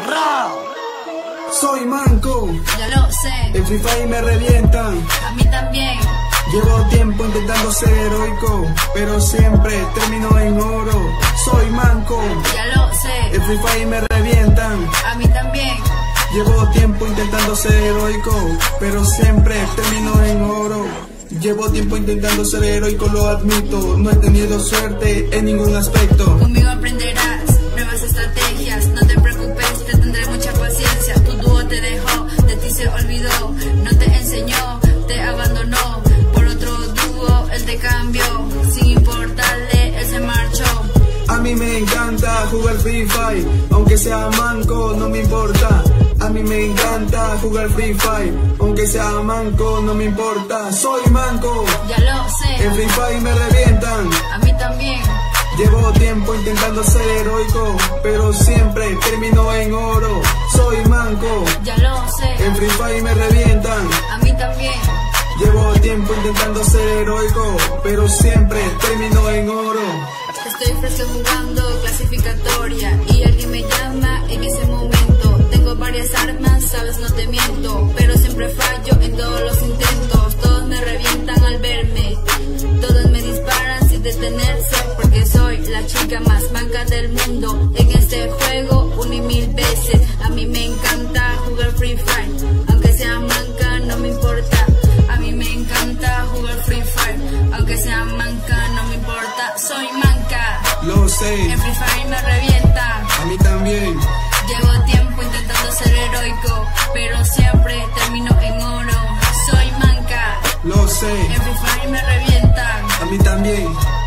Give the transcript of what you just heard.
Soy manco, ya lo sé. en Free Fire me revientan. A mí también. Llevo tiempo intentando ser heroico, pero siempre termino en oro. Soy manco, Ya lo sé. en Free Fire me revientan. A mí también. Llevo tiempo intentando ser heroico, pero siempre termino en oro. Llevo tiempo intentando ser heroico, lo admito. No he tenido suerte en ningún aspecto. Conmigo aprenderás nuevas estrategias. No te preocupes, te tendré mucha paciencia. Tu dúo te dejó, de ti se olvidó. No te enseñó, te abandonó. Por otro dúo, él te cambió. Sin importarle, él se marchó. A mí me encanta jugar Free Fire, aunque sea manco, no me importa. A mí me encanta jugar Free Fire, aunque sea manco, no me importa. Soy manco, Ya lo sé. en Free Fire me revientan. A mí también. Llevo tiempo intentando ser heroico, pero siempre termino en oro. Soy manco, Ya lo sé. en Free Fire me revientan. A mí también. Llevo tiempo intentando ser heroico, pero siempre termino en oro. Estoy fresco jugando clasificatoria y alguien me llama en ese momento. Tengo varias armas, sabes, no te miento, pero siempre fallo en todos los intentos. Todos me revientan al verme, todos me disparan sin detenerse, porque soy la chica más manca del mundo. En este juego 1 y 1000 veces. A mí me encanta jugar Free Fire, aunque sea manca no me importa. A mí me encanta jugar Free Fire, aunque sea manca no me importa. Soy manca, Lo sé, en Free Fire me revientan. a mí también. Llevo tiempo intentando ser heroico, pero siempre termino en oro. Soy manca, Lo sé, en Free Fire me revientan. a mí también.